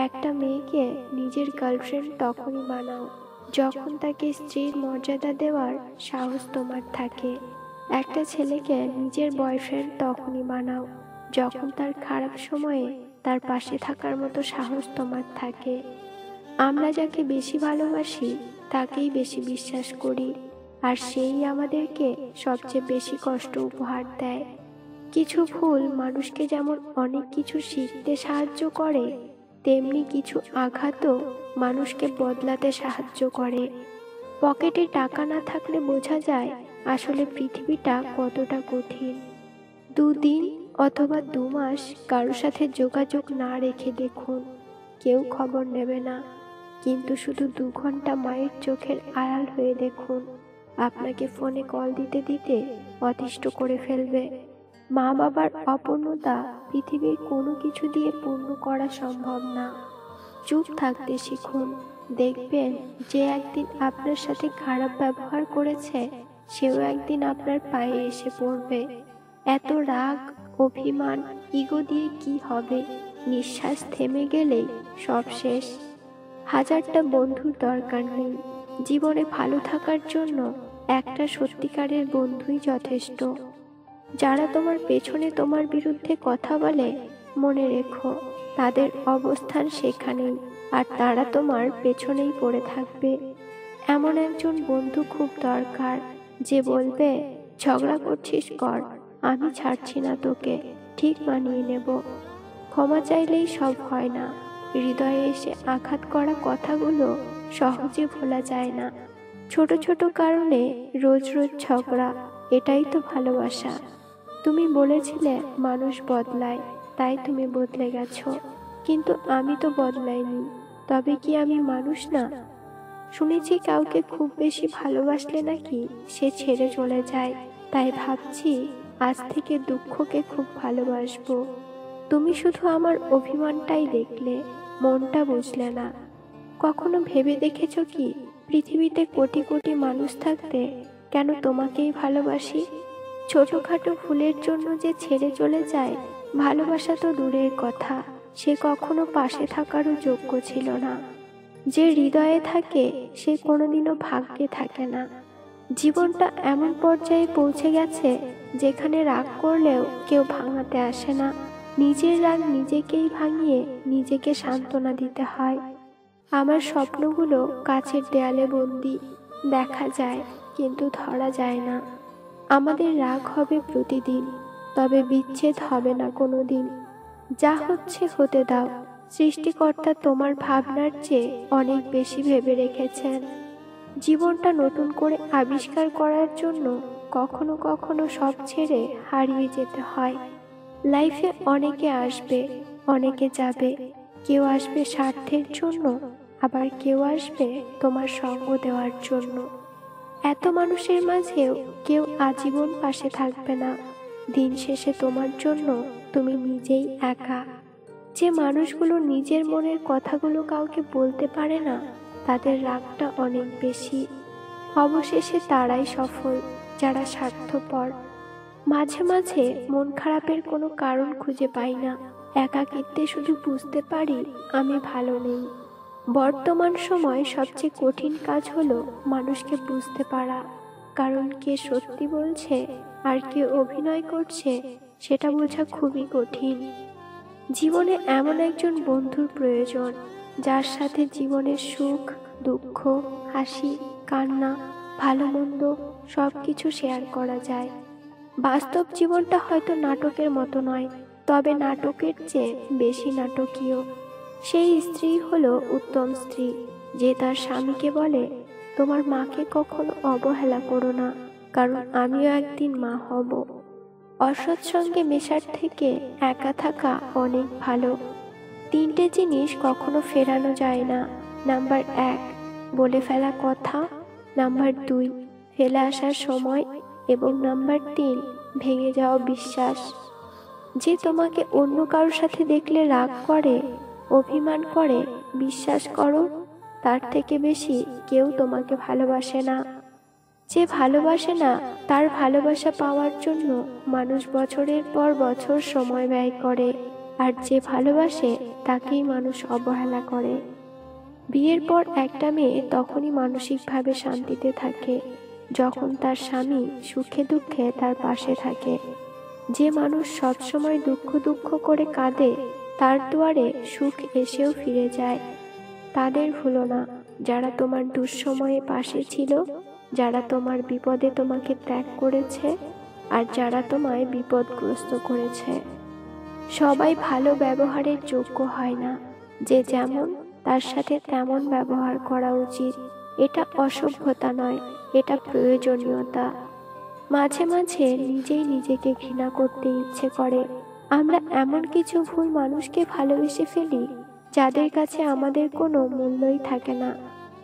একটা মেয়েকে নিজের গার্লফ্রেন্ড তখনই বানাও যখন তাকে স্ত্রীর মর্যাদা দেওয়ার সাহস তোমার থাকে। একটা ছেলেকে নিজের বয়ফ্রেন্ড তখনই বানাও যখন তার খারাপ সময়ে তার পাশে থাকার মতো সাহস তোমার থাকে। আমরা যাকে বেশি ভালোবাসি তাকেই বেশি বিশ্বাস করি, আর সেই আমাদেরকে সবচেয়ে বেশি কষ্ট উপহার দেয়। কিছু ভুল মানুষকে যেমন অনেক কিছু শিখতে সাহায্য করে, তেমনি কিছু আঘাতও মানুষকে বদলাতে সাহায্য করে। পকেটে টাকা না থাকলে বোঝা যায় আসলে পৃথিবীটা কতটা কঠিন। 2 দিন অথবা 2 মাস কারোর সাথে যোগাযোগ না রেখে দেখুন, কেউ খবর নেবে না। কিন্তু শুধু 2 ঘন্টা মায়ের চোখের আড়াল হয়ে দেখুন, আপনাকে ফোনে কল দিতে দিতে অতিষ্ঠ করে ফেলবে। মা বাবার অপূর্ণতা পৃথিবীর কোনো কিছু দিয়ে পূর্ণ করা সম্ভব না। চুপ থাকতে শিখুন, দেখবেন যে একদিন আপনার সাথে খারাপ ব্যবহার করেছে সেও একদিন আপনার পায়ে এসে পড়বে। এত রাগ, অভিমান, ইগো দিয়ে কি হবে? নিঃশ্বাস থেমে গেলেই সব শেষ। হাজারটা বন্ধুর দরকার নেই, জীবনে ভালো থাকার জন্য একটা সত্যিকারের বন্ধুই যথেষ্ট। যারা তোমার পেছনে তোমার বিরুদ্ধে কথা বলে, মনে রেখো তাদের অবস্থান সেখানেই, আর তারা তোমার পেছনেই পড়ে থাকবে। এমন একজন বন্ধু খুব দরকার যে বলবে, ঝগড়া করছিস কর, আমি ছাড়ছি না তোকে, ঠিক মানিয়ে নেব। ক্ষমা চাইলেই সব হয় না, হৃদয়ে এসে আঘাত করা কথাগুলো সহজে ভোলা যায় না। ছোট ছোট কারণে রোজ রোজ ঝগড়া, এটাই তো ভালোবাসা। তুমি বলেছিলে মানুষ বদলায়, তাই তুমি বদলে গেছো, কিন্তু আমি তো বদলাইনি। তবে কি আমি মানুষ না? শুনেছি কাউকে খুব বেশি ভালোবাসলে নাকি সে ছেড়ে চলে যায়, তাই ভাবছি আজ থেকে দুঃখকে খুব ভালোবাসবো। তুমি শুধু আমার অভিমানটাই দেখলে, মনটা বুঝলে না। কখনো ভেবে দেখেছো কি, পৃথিবীতে কোটি কোটি মানুষ থাকতে কেন তোমাকেই ভালোবাসি? ছোটখাটো ভুলের জন্য যে ছেড়ে চলে যায়, ভালোবাসা তো দূরের কথা, সে কখনো পাশে থাকারও যোগ্য ছিল না। যে হৃদয়ে থাকে সে কোনোদিনও ভাগ্যে থাকে না। জীবনটা এমন পর্যায়ে পৌঁছে গেছে যেখানে রাগ করলেও কেউ ভাঙাতে আসে না, নিজের রাগ নিজেকেই ভাঙিয়ে নিজেকে সান্ত্বনা দিতে হয়। আমার স্বপ্নগুলো কাচের দেয়ালে বন্দি, দেখা যায় কিন্তু ধরা যায় না। আমাদের রাগ হবে প্রতিদিন, তবে বিচ্ছেদ হবে না কোনোদিন। যা হচ্ছে হতে দাও, সৃষ্টিকর্তা তোমার ভাবনার চেয়ে অনেক বেশি ভেবে রেখেছেন। জীবনটা নতুন করে আবিষ্কার করার জন্য কখনো কখনো সব ছেড়ে হারিয়ে যেতে হয়। লাইফে অনেকে আসবে, অনেকে যাবে। কেউ আসবে স্বার্থের জন্য, আবার কেউ আসবে তোমার সঙ্গ দেওয়ার জন্য। এত মানুষের মাঝেও কেউ আজীবন পাশে থাকবে না। দিন শেষে তোমার জন্য তুমি নিজেই একা। যে মানুষগুলো নিজের মনের কথাগুলো কাউকে বলতে পারে না, তাদের রাগটা অনেক বেশি। অবশেষে তারাই সফল যারা স্বার্থপর। মাঝে মাঝে মন খারাপের কোনো কারণ খুঁজে পাই না, একাকিত্বে শুধু বুঝতে পারি আমি ভালো নেই। বর্তমান সময় সবচেয়ে কঠিন কাজ হলো মানুষকে বুঝতে পারা, কারণ কে সত্যি বলছে আর কে অভিনয় করছে সেটা বোঝা খুবই কঠিন। জীবনে এমন একজন বন্ধুর প্রয়োজন যার সাথে জীবনের সুখ, দুঃখ, হাসি, কান্না, ভালো মন্দ সবকিছু শেয়ার করা যায়। বাস্তব জীবনটা হয়তো নাটকের মতো নয়, তবে নাটকের চেয়ে বেশি নাটকীয়। সেই স্ত্রী হলো উত্তম স্ত্রী যে তার স্বামীকে বলে, তোমার মাকে কখনো অবহেলা করো না, কারণ আমিও একদিন মা হব। অসৎ সঙ্গে মেশার থেকে একা থাকা অনেক ভালো। 3টে জিনিস কখনো ফেরানো যায় না। নাম্বার 1, বলে ফেলা কথা। নাম্বার 2, ফেলে আসার সময়। এবং নাম্বার 3, ভেঙে যাওয়া বিশ্বাস। যে তোমাকে অন্য কারোর সাথে দেখলে রাগ করে, অভিমান করে, বিশ্বাস করো তার থেকে বেশি কেউ তোমাকে ভালোবাসে না। যে ভালোবাসে না তার ভালোবাসা পাওয়ার জন্য মানুষ বছরের পর বছর সময় ব্যয় করে, আর যে ভালোবাসে তাকেই মানুষ অবহেলা করে। বিয়ের পর একটা মেয়ে তখনই মানসিকভাবে শান্তিতে থাকে যখন তার স্বামী সুখে দুঃখে তার পাশে থাকে। যে মানুষ সবসময় দুঃখ দুঃখ করে কাঁদে তার দুয়ারে সুখ এসেও ফিরে যায়। তাদের ভুলো না যারা তোমার দুঃসময়ে পাশে ছিল, যারা তোমার বিপদে তোমাকে ত্যাগ করেছে, আর যারা তোমায় বিপদগ্রস্ত করেছে। সবাই ভালো ব্যবহারের যোগ্য হয় না। যে যেমন তার সাথে তেমন ব্যবহার করা উচিত। এটা অসভ্যতা নয়, এটা প্রয়োজনীয়তা। মাঝে মাঝে নিজেই নিজেকে ঘৃণা করতে ইচ্ছে করে। আমরা এমন কিছু ভুল মানুষকে ভালোবেসে ফেলি যাদের কাছে আমাদের কোনো মূল্যই থাকে না।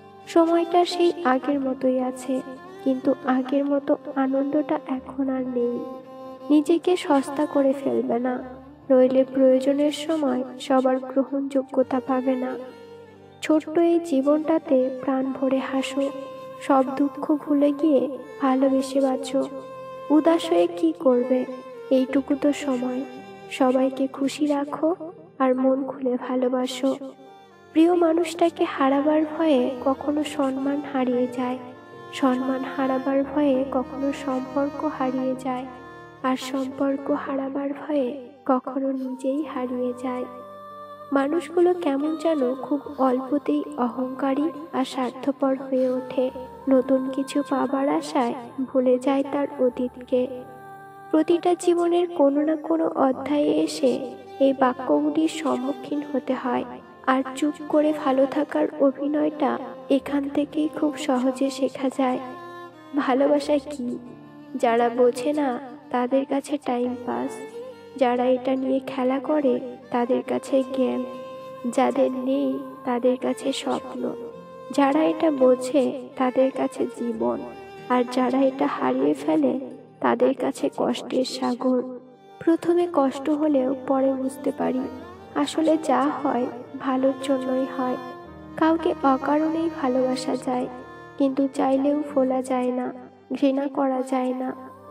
সময়টা সেই আগের মতোই আছে, কিন্তু আগের মতো আনন্দটা এখন আর নেই। নিজেকে সস্তা করে ফেলবে না, নইলে প্রয়োজনের সময় সবার গ্রহণযোগ্যতা পাবে না। ছোট্ট এই জীবনটাতে প্রাণ ভরে হাসো, সব দুঃখ ভুলে গিয়ে ভালোবেসে বাঁচো। উদাস হয়ে কি করবে, এইটুকু তো সময়। সবাইকে খুশি রাখো আর মন খুলে ভালোবাসো। প্রিয় মানুষটাকে হারাবার ভয়ে কখনো সম্মান হারিয়ে যায়, সম্মান হারাবার ভয়ে কখনো সম্পর্ক হারিয়ে যায়, আর সম্পর্ক হারাবার ভয়ে কখনো নিজেই হারিয়ে যায়। মানুষগুলো কেমন যেন খুব অল্পতেই অহংকারী আর স্বার্থপর হয়ে ওঠে। নতুন কিছু পাবার আশায় ভুলে যায় তার অতীতকে। প্রতিটা জীবনের কোনো না কোনো অধ্যায়ে এসে এই বাক্যগুলির সম্মুখীন হতে হয়। আর চুপ করে ভালো থাকার অভিনয়টা এখান থেকেই খুব সহজে শেখা যায়। ভালোবাসা কি যারা বোঝে না তাদের কাছে টাইম পাস, যারা এটা নিয়ে খেলা করে তাদের কাছে জ্ঞান, যাদের নেই তাদের কাছে স্বপ্ন, যারা এটা বোঝে তাদের কাছে জীবন, আর যারা এটা হারিয়ে ফেলে তাদের কাছে কষ্টের সাগর। প্রথমে কষ্ট হলেও পরে বুঝতে পারি আসলে যা হয় ভালোর জন্যই হয়। কাউকে অকারণেই ভালোবাসা যায়, কিন্তু চাইলেও ফোলা যায় না, ঘৃণা করা যায় না।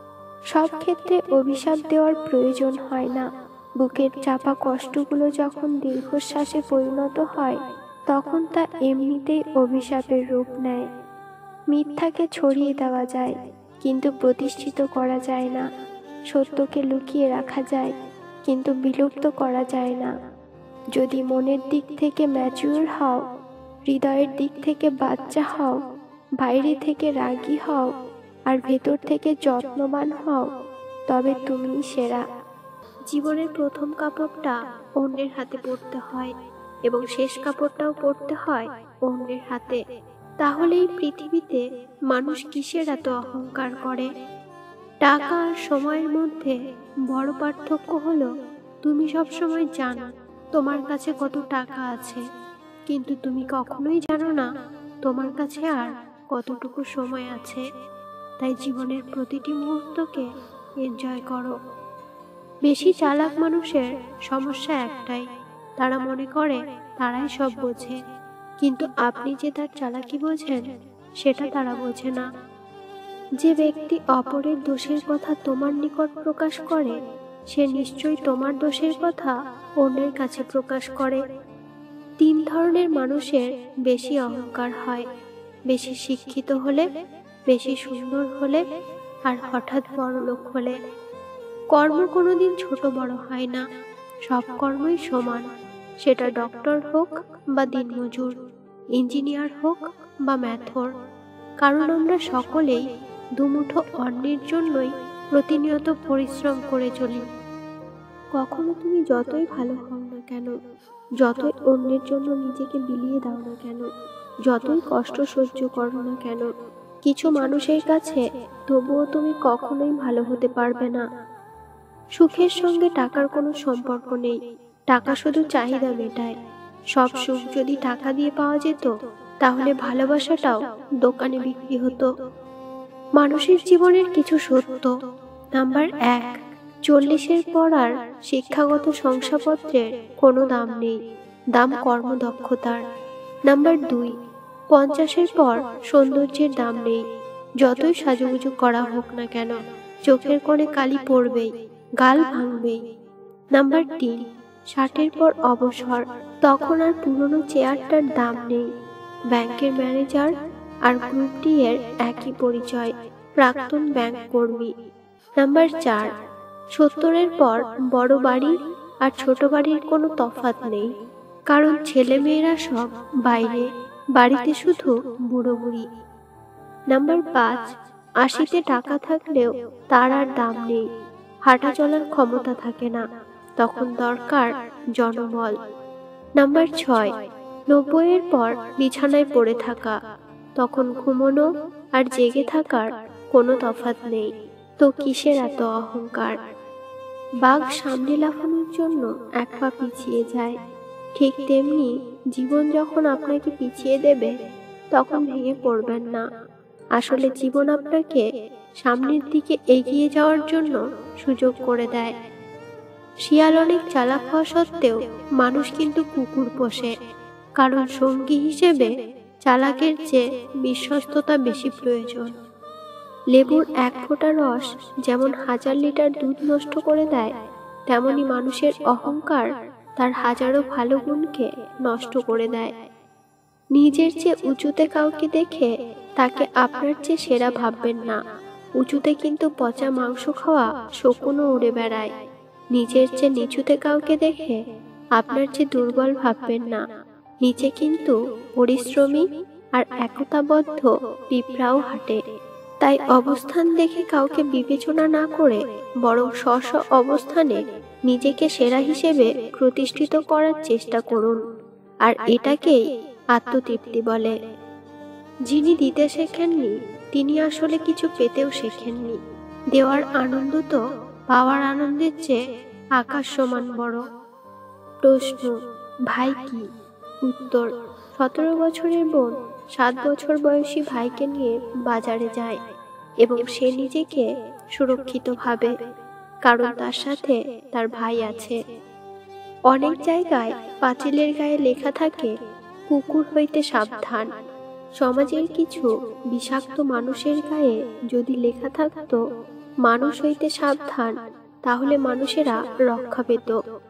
সব ক্ষেত্রে অভিশাপ দেওয়ার প্রয়োজন হয় না। বুকের চাপা কষ্টগুলো যখন দীর্ঘশ্বাসে পরিণত হয় তখন তা এমনিতেই অভিশাপের রূপ নেয়। মিথ্যাকে ছড়িয়ে দেওয়া যায়, কিন্তু প্রতিষ্ঠিত করা যায় না। সত্যকে লুকিয়ে রাখা যায়, কিন্তু বিলুপ্ত করা যায় না। যদি মনের দিক থেকে ম্যাচিউর হও, হৃদয়ের দিক থেকে বাচ্চা হও, বাইরে থেকে রাগী হও, আর ভেতর থেকে যত্নবান হও, তবে তুমিই সেরা। জীবনের প্রথম কাপড়টা অন্যের হাতে পরতে হয় এবং শেষ কাপড়টাও পরতে হয় অন্যের হাতে। তাহলেই পৃথিবীতে মানুষ কিসের এত অহংকার করে? টাকা আর সময়ের মধ্যে বড় পার্থক্য হলো তুমি সবসময় জানো তোমার কাছে কত টাকা আছে, কিন্তু তুমি কখনোই জানো না তোমার কাছে আর কতটুকু সময় আছে। তাই জীবনের প্রতিটি মুহূর্তকে এনজয় করো। বেশি চালাক মানুষের সমস্যা একটাই, তারা মনে করে তারাই সব বোঝে, কিন্তু আপনি যে তার চালাকি বোঝেন সেটা তারা বোঝে না। যে ব্যক্তি অপরের দোষের কথা তোমার নিকট প্রকাশ করে সে নিশ্চয়ই তোমার দোষের কথা অন্যের কাছে প্রকাশ করে। 3 ধরনের মানুষের বেশি অহংকার হয়: বেশি শিক্ষিত হলে, বেশি সুন্দর হলে, আর হঠাৎ বড়লোক হলে। কর্ম কোনোদিন ছোট বড় হয় না, সব কর্মই সমান। সেটা ডক্টর হোক বা দিনমজুর, ইঞ্জিনিয়ার হোক বা ম্যাথর। কারণ আমরা সকলেই দুমুঠো অন্যের জন্যই প্রতিনিয়ত পরিশ্রম করে চলি। কখনো তুমি যতই ভালো হও না কেন, যতই অন্যের জন্য নিজেকে বিলিয়ে দাও না কেন, যতই কষ্ট সহ্য করো না কেন, কিছু মানুষের কাছে তবুও তুমি কখনোই ভালো হতে পারবে না। সুখের সঙ্গে টাকার কোনো সম্পর্ক নেই, টাকা শুধু চাহিদা মেটায়। সব সুখ যদি টাকা দিয়ে পাওয়া যেত তাহলে ভালোবাসাটাও দোকানে বিক্রি হতো। মানুষের জীবনের কিছু সত্য। নাম্বার 1, 40-এর পর আর শিক্ষাগত শংসাপত্রের কোনো দাম নেই, দাম কর্মদক্ষতার। নাম্বার 2, 50-এর পর সৌন্দর্যের দাম নেই, যতই সাজুগুজু করা হোক না কেন, চোখের কোণে কালি পড়বেই, গাল ভাঙবেই। নাম্বার 3, 60-এর পর অবসর, তখন আর পুরনো চেয়ারটার দাম নেই। ব্যাংকের ম্যানেজার আর গ্রুপ ডি এর একই পরিচয়, প্রাক্তন ব্যাংক কর্মী। নাম্বার 4, 70-এর পর বড় বাড়ি আর ছোট বাড়ির কোনো তফাৎ নেই, কারণ ছেলেমেয়েরা সব বাইরে, বাড়িতে শুধু বুড়ো বুড়ি। নাম্বার 5, 80-তে টাকা থাকলেও তার আর দাম নেই, হাঁটা চলার ক্ষমতা থাকে না, তখন দরকার জনবল। নাম্বার 6, 90-এর পর বিছানায় পড়ে থাকা, তখন ঘুমোনো আর জেগে থাকার কোনো তফাৎ নেই, তো কিসের এত অহংকার? বাঘ সামনে লাফানোর জন্য এক পা পিছিয়ে যায়, ঠিক তেমনি জীবন যখন আপনাকে পিছিয়ে দেবে তখন ভেঙে পড়বেন না। আসলে জীবন আপনাকে সামনের দিকে এগিয়ে যাওয়ার জন্য সুযোগ করে দেয়। শিয়াল অনেক চালাক হওয়া সত্ত্বেও মানুষ কিন্তু কুকুর পোষে, কারণ সঙ্গী হিসেবে চালাকের চেয়ে বিশ্বস্ততা বেশি প্রয়োজন। লেবুর এক ফোঁটা রস যেমন 1000 লিটার দুধ নষ্ট করে দেয়, তেমনি মানুষের অহংকার তার হাজারো ভালো গুণকে নষ্ট করে দেয়। নিজের চেয়ে উঁচুতে কাউকে দেখে তাকে আপনার চেয়ে সেরা ভাববেন না, উঁচুতে কিন্তু পচা মাংস খাওয়া শকুনও উড়ে বেড়ায়। নিজের চেয়ে নিচুতে কাউকে দেখে আপনার চেয়ে দুর্বল ভাববেন না, নিচে কিন্তু পরিশ্রমী আর একতাবদ্ধ পিঁপড়াও হাঁটে। তাই অবস্থান দেখে কাউকে বিবেচনা না করে বরং স্ব অবস্থানে নিজেকে সেরা হিসেবে প্রতিষ্ঠিত করার চেষ্টা করুন, আর এটাকেই আত্মতৃপ্তি বলে। যিনি দিতে শেখেননি তিনি আসলে কিছু পেতেও শেখেননি। দেওয়ার আনন্দ তো পাওয়ার আনন্দের চেয়ে আকাশ সমান বড়। প্রশ্ন, ভাই কি? উত্তর, 17 বছরের বোন 7 বছর বয়সী ভাইকে নিয়ে বাজারে যায় এবং সে নিজেকে সুরক্ষিত ভাবে, কারণ তার সাথে তার ভাই আছে। অনেক জায়গায় পাঁচিলের গায়ে লেখা থাকে কুকুর হইতে সাবধান। সমাজের কিছু বিষাক্ত মানুষের গায়ে যদি লেখা থাকতো মানুষ হইতে সাবধান, তাহলে মানুষেরা রক্ষা পেত।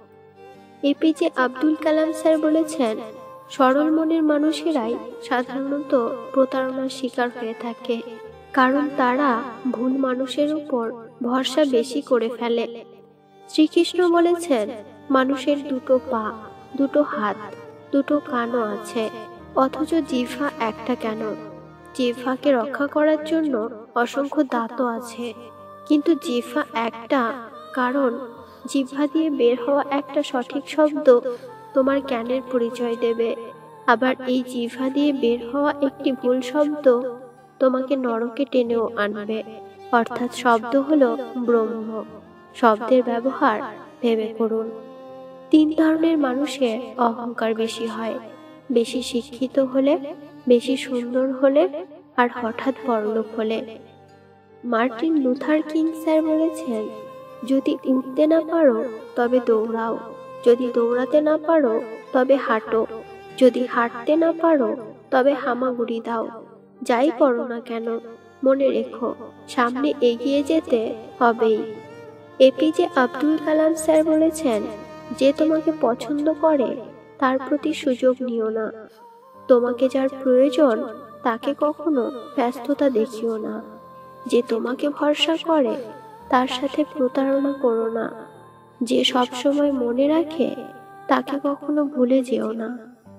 এপিজে আব্দুল কালাম স্যার বলেছেন, সরল মনের মানুষেরাই সাধারণত প্রতারণার শিকার হয়ে থাকে, কারণ তারা ভুল মানুষের উপর ভরসা বেশি করে ফেলে। শ্রীকৃষ্ণ বলেছেন, মানুষের 2 পা, 2 হাত, 2 কানও আছে, অথচ জিহ্বা একটা কেন? জিহ্বাকে রক্ষা করার জন্য অসংখ্য দাঁতও আছে, কিন্তু জিহ্বা একটা, কারণ জিহ্বা দিয়ে বের হওয়া একটা সঠিক শব্দ তোমার জ্ঞানের পরিচয় দেবে, আবার এই জিহ্বা দিয়ে বের হওয়া একটি ভুল শব্দ তোমাকে নরকে টেনেও আনবে। অর্থাৎ শব্দ হলো ব্রহ্ম। শব্দের ব্যবহার ভেবে করুন। 3 ধরনের মানুষের অহংকার বেশি হয়, বেশি শিক্ষিত হলে, বেশি সুন্দর হলে, আর হঠাৎ বড়লোক হলে। মার্টিন লুথার কিং স্যার বলেছেন, যদি উঠতে না পারো তবে দৌড়াও, যদি দৌড়াতে না পারো তবে হাঁটো, যদি হাঁটতে না পারো তবে হামাগুড়ি দাও। যাই করো না কেন মনে রেখো সামনে এগিয়ে যেতে হবেই। এপিজে আব্দুল কালাম স্যার বলেছেন, যে তোমাকে পছন্দ করে তার প্রতি সুযোগ নিও না, তোমাকে যার প্রয়োজন তাকে কখনো ব্যস্ততা দেখিও না, যে তোমাকে ভরসা করে তার সাথে প্রতারণা করো না, যে সবসময় মনে রাখে তাকে কখনো ভুলে যেও না।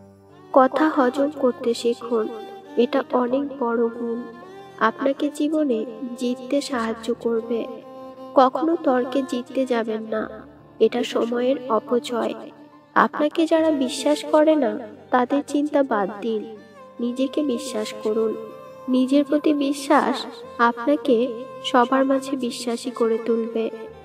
কথা হজম করতে শিখুন, এটা অনেক বড় গুণ, আপনাকে জীবনে জিততে সাহায্য করবে। কখনো তর্কে জিততে যাবেন না, এটা সময়ের অপচয়। আপনাকে যারা বিশ্বাস করে না তাদের চিন্তা বাদ দিন, নিজেকে বিশ্বাস করুন। নিজের প্রতি বিশ্বাস আপনাকে সবার মাঝে বিশ্বাসী করে তুলবে।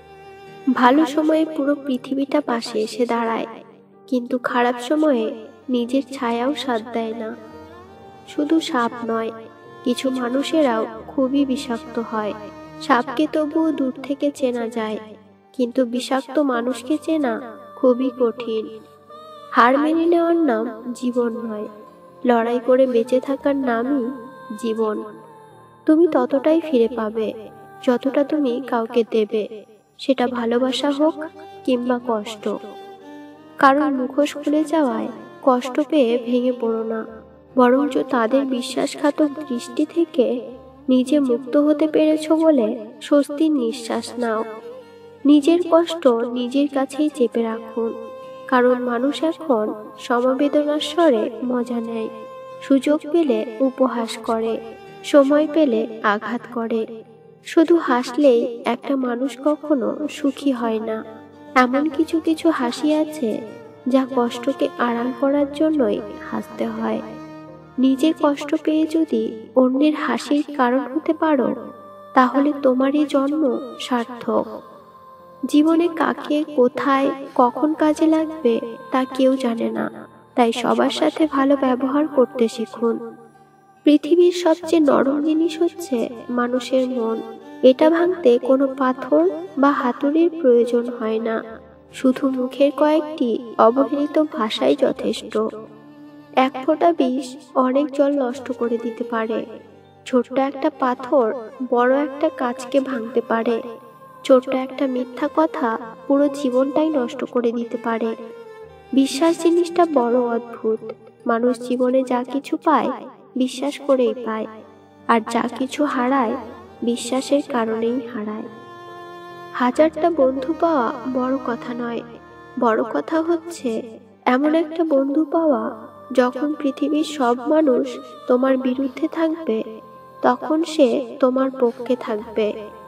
ভালো সময়ে পুরো পৃথিবীটা পাশে এসে দাঁড়ায়, কিন্তু খারাপ সময়ে নিজের ছায়াও সাথ দেয় না। শুধু সাপ নয়, কিছু মানুষেরাও খুবই বিষাক্ত হয়। সাপকে তবুও দূর থেকে চেনা যায়, কিন্তু বিষাক্ত মানুষকে চেনা খুবই কঠিন। হার মেনে নেওয়ার নাম জীবন নয়, লড়াই করে বেঁচে থাকার নামই জীবন। তুমি ততটাই ফিরে পাবে যতটা তুমি কাউকে দেবে, সেটা ভালোবাসা হোক কিংবা কষ্ট। কারণ মুখোশ খুলে যাওয়ায় কষ্ট পেয়ে ভেঙে পড়ো না, বরঞ্চ তাদের বিশ্বাসঘাতক দৃষ্টি থেকে নিজে মুক্ত হতে পেরেছ বলে স্বস্তির নিঃশ্বাস নাও। নিজের কষ্ট নিজের কাছেই চেপে রাখুন, কারণ মানুষ এখন সমবেদনার স্বরে মজা নেয়, সুযোগ পেলে উপহাস করে, সময় পেলে আঘাত করে। শুধু হাসলেই একটা মানুষ কখনো সুখী হয় না। এমন কিছু কিছু হাসি আছে যা কষ্টকে আড়াল করার জন্যই হাসতে হয়। নিজে কষ্ট পেয়ে যদি অন্যের হাসির কারণ হতে পারো, তাহলে তোমারই জন্ম সার্থক। জীবনে কাকে, কোথায়, কখন কাজে লাগবে তা কেউ জানে না, তাই সবার সাথে ভালো ব্যবহার করতে শিখুন। পৃথিবীর সবচেয়ে নরম জিনিস হচ্ছে মানুষের মন। এটা ভাঙতে কোনো পাথর বা হাতুড়ির প্রয়োজন হয় না, শুধু মুখের কয়েকটি অবহেলিত ভাষাই যথেষ্ট। এক ফোঁটা বিষ অনেক জল নষ্ট করে দিতে পারে। ছোট্ট একটা পাথর বড় একটা কাঁচকে ভাঙতে পারে। ছোট্ট একটা মিথ্যা কথা পুরো জীবনটাই নষ্ট করে দিতে পারে। বিশ্বাস জিনিসটা বড় অদ্ভুত। মানুষ জীবনে যা কিছু পায় বিশ্বাস করেই পায়, আর যা কিছু হারায় বিশ্বাসের কারণেই হারায়। হাজারটা বন্ধু পাওয়া বড় কথা নয়, বড় কথা হচ্ছে এমন একটা বন্ধু পাওয়া যখন পৃথিবীর সব মানুষ তোমার বিরুদ্ধে থাকবে, তখন সে তোমার পক্ষে থাকবে।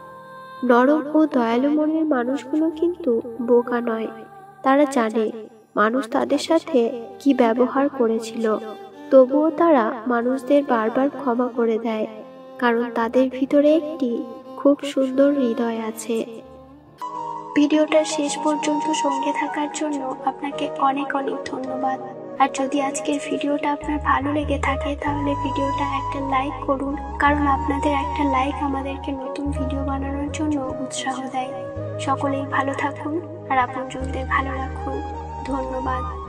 নরম ও দয়ালু মনের মানুষগুলো কিন্তু বোকা নয়। তারা জানে মানুষ তাদের সাথে কি ব্যবহার করেছিল, তবুও তারা মানুষদের বারবার ক্ষমা করে দেয়, কারণ তাদের ভিতরে একটি খুব সুন্দর হৃদয় আছে। ভিডিওটা শেষ পর্যন্ত সঙ্গে থাকার জন্য আপনাকে অনেক অনেক ধন্যবাদ। আর যদি আজকের ভিডিওটা আপনার ভালো লেগে থাকে তাহলে ভিডিওটা একটা লাইক করুন, কারণ আপনাদের একটা লাইক আমাদেরকে নতুন ভিডিও বানানোর জন্য উৎসাহ দেয়। সকলেই ভালো থাকুন আর আপনজনদের ভালো রাখুন। ধন্যবাদ।